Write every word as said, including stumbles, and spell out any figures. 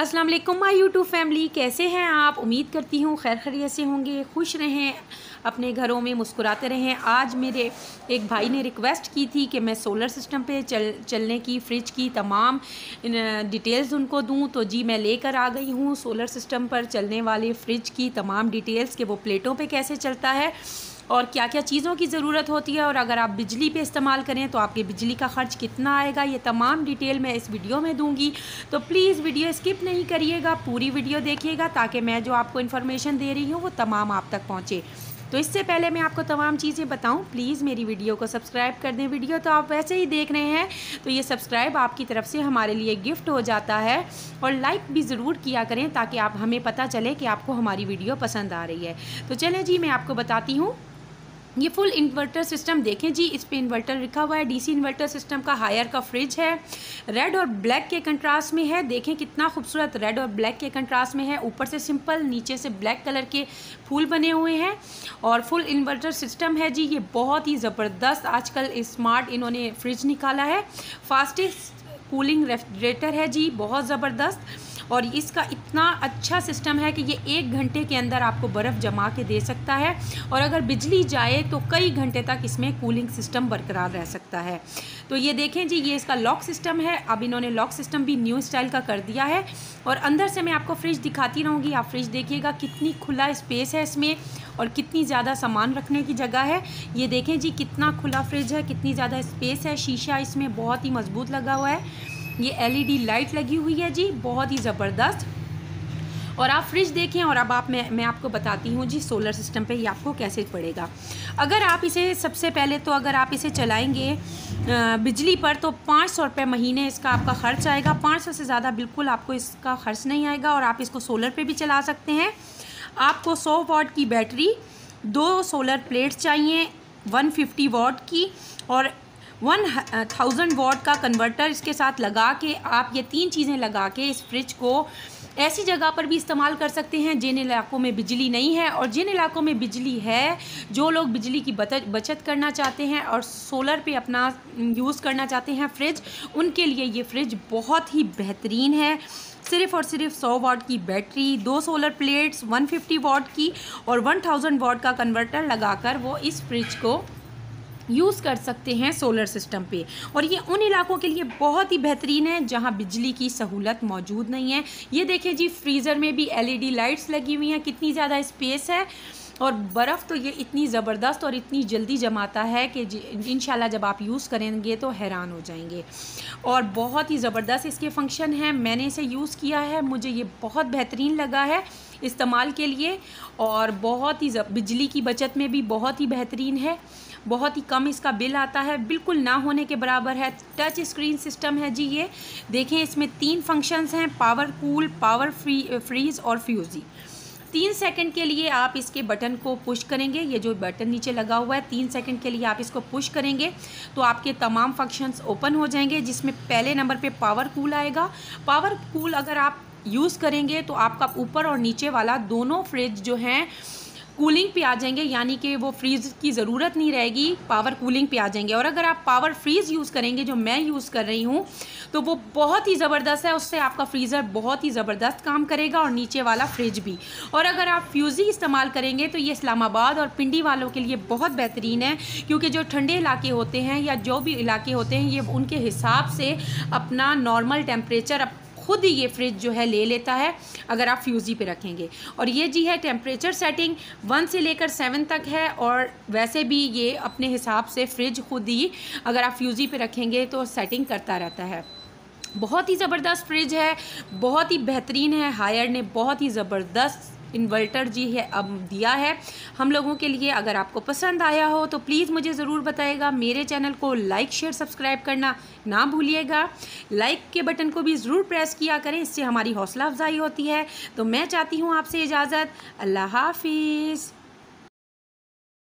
अस्सलाम वालेकुम my YouTube family, कैसे हैं आप। उम्मीद करती हूँ खैर खैरियत से होंगे, खुश रहें, अपने घरों में मुस्कुराते रहें। आज मेरे एक भाई ने रिक्वेस्ट की थी कि मैं सोलर सिस्टम पे चल चलने की फ़्रिज की तमाम डिटेल्स उनको दूं, तो जी मैं लेकर आ गई हूँ सोलर सिस्टम पर चलने वाले फ़्रिज की तमाम डिटेल्स कि वो प्लेटों पे कैसे चलता है और क्या क्या चीज़ों की ज़रूरत होती है, और अगर आप बिजली पे इस्तेमाल करें तो आपके बिजली का ख़र्च कितना आएगा, ये तमाम डिटेल मैं इस वीडियो में दूंगी। तो प्लीज़ वीडियो स्किप नहीं करिएगा, पूरी वीडियो देखिएगा ताकि मैं जो आपको इन्फॉर्मेशन दे रही हूँ वो तमाम आप तक पहुँचे। तो इससे पहले मैं आपको तमाम चीज़ें बताऊं, प्लीज़ मेरी वीडियो को सब्सक्राइब कर दें। वीडियो तो आप वैसे ही देख रहे हैं, तो ये सब्सक्राइब आपकी तरफ से हमारे लिए गिफ्ट हो जाता है, और लाइक भी ज़रूर किया करें ताकि आप हमें पता चले कि आपको हमारी वीडियो पसंद आ रही है। तो चलें जी, मैं आपको बताती हूँ। ये फुल इन्वर्टर सिस्टम देखें जी, इस पे इन्वर्टर लिखा हुआ है। डीसी इन्वर्टर सिस्टम का हायर का फ्रिज है, रेड और ब्लैक के कंट्रास्ट में है। देखें कितना खूबसूरत रेड और ब्लैक के कंट्रास्ट में है। ऊपर से सिंपल, नीचे से ब्लैक कलर के फूल बने हुए हैं, और फुल इन्वर्टर सिस्टम है जी। ये बहुत ही ज़बरदस्त आजकल स्मार्ट इन्होंने फ्रिज निकाला है। फास्टेस्ट कूलिंग रेफ्रिजरेटर है जी, बहुत ज़बरदस्त। और इसका इतना अच्छा सिस्टम है कि ये एक घंटे के अंदर आपको बर्फ़ जमा के दे सकता है, और अगर बिजली जाए तो कई घंटे तक इसमें कूलिंग सिस्टम बरकरार रह सकता है। तो ये देखें जी, ये इसका लॉक सिस्टम है। अब इन्होंने लॉक सिस्टम भी न्यू स्टाइल का कर दिया है। और अंदर से मैं आपको फ्रिज दिखाती रहूँगी। आप फ्रिज देखिएगा कितनी खुला स्पेस है इसमें, और कितनी ज़्यादा सामान रखने की जगह है। ये देखें जी, कितना खुला फ्रिज है, कितनी ज़्यादा स्पेस है। शीशा इसमें बहुत ही मजबूत लगा हुआ है। ये एलईडी लाइट लगी हुई है जी, बहुत ही ज़बरदस्त। और आप फ्रिज देखें, और अब आप मैं मैं आपको बताती हूँ जी सोलर सिस्टम पे ये आपको कैसे पड़ेगा। अगर आप इसे सबसे पहले तो अगर आप इसे चलाएंगे बिजली पर तो पाँच सौ रुपये महीने इसका आपका ख़र्च आएगा। पाँच सौ से ज़्यादा बिल्कुल आपको इसका ख़र्च नहीं आएगा। और आप इसको सोलर पे भी चला सकते हैं। आपको सौ वाट की बैटरी, दो सोलर प्लेट्स चाहिए वन फिफ्टी वाट की, और वन थाउजेंड वाट का कन्वर्टर इसके साथ लगा के आप ये तीन चीज़ें लगा के इस फ्रिज को ऐसी जगह पर भी इस्तेमाल कर सकते हैं जिन इलाकों में बिजली नहीं है, और जिन इलाकों में बिजली है, जो लोग बिजली की बचत करना चाहते हैं और सोलर पे अपना यूज़ करना चाहते हैं फ्रिज, उनके लिए ये फ्रिज बहुत ही बेहतरीन है। सिर्फ़ और सिर्फ सौ वाट की बैटरी, दो solar plates one fifty watt की और वन थाउजेंड वाट का कन्वर्टर लगाकर वो इस फ्रिज को यूज़ कर सकते हैं सोलर सिस्टम पे। और ये उन इलाकों के लिए बहुत ही बेहतरीन है जहां बिजली की सहूलत मौजूद नहीं है। ये देखें जी, फ्रीज़र में भी एलईडी लाइट्स लगी हुई हैं, कितनी ज़्यादा स्पेस है, और बर्फ़ तो ये इतनी ज़बरदस्त और इतनी जल्दी जमाता है कि इंशाल्लाह जब आप यूज़ करेंगे तो हैरान हो जाएंगे। और बहुत ही ज़बरदस्त इसके फंक्शन हैं। मैंने इसे यूज़ किया है, मुझे ये बहुत बेहतरीन लगा है इस्तेमाल के लिए, और बहुत ही बिजली की बचत में भी बहुत ही बेहतरीन है। बहुत ही कम इसका बिल आता है, बिल्कुल ना होने के बराबर है। टच स्क्रीन सिस्टम है जी। ये देखें, इसमें तीन फंक्शंस हैं, power cool, power free freeze और फ्यूज़ी। तीन सेकंड के लिए आप इसके बटन को पुश करेंगे, ये जो बटन नीचे लगा हुआ है, तीन सेकंड के लिए आप इसको पुश करेंगे तो आपके तमाम फंक्शंस ओपन हो जाएंगे, जिसमें पहले नंबर पे पावर कूल आएगा। पावर कूल अगर आप यूज़ करेंगे तो आपका ऊपर और नीचे वाला दोनों फ्रिज जो हैं कूलिंग पे आ जाएंगे, यानी कि वो फ्रीज की ज़रूरत नहीं रहेगी, पावर कूलिंग पे आ जाएंगे। और अगर आप पावर फ्रीज़ यूज़ करेंगे, जो मैं यूज़ कर रही हूँ, तो वो बहुत ही ज़बरदस्त है। उससे आपका फ्रीज़र बहुत ही ज़बरदस्त काम करेगा, और नीचे वाला फ्रिज भी। और अगर आप फ्यूज़ी इस्तेमाल करेंगे तो ये इस्लामाबाद और पिंडी वालों के लिए बहुत बेहतरीन है, क्योंकि जो ठंडे इलाके होते हैं या जो भी इलाके होते हैं, ये उनके हिसाब से अपना नॉर्मल टेम्परेचर खुद ही ये फ्रिज जो है ले लेता है अगर आप फ्यूज़ी पे रखेंगे। और ये जी है टेम्परेचर सेटिंग, वन से लेकर सेवन तक है, और वैसे भी ये अपने हिसाब से फ्रिज खुद ही अगर आप फ्यूज़ी पे रखेंगे तो सेटिंग करता रहता है। बहुत ही ज़बरदस्त फ्रिज है, बहुत ही बेहतरीन है। हायर ने बहुत ही ज़बरदस्त इन्वर्टर जी है अब दिया है हम लोगों के लिए। अगर आपको पसंद आया हो तो प्लीज़ मुझे ज़रूर बताइएगा। मेरे चैनल को लाइक शेयर सब्सक्राइब करना ना भूलिएगा। लाइक के बटन को भी ज़रूर प्रेस किया करें, इससे हमारी हौसला अफजाई होती है। तो मैं चाहती हूँ आपसे इजाज़त। अल्लाह हाफिज़।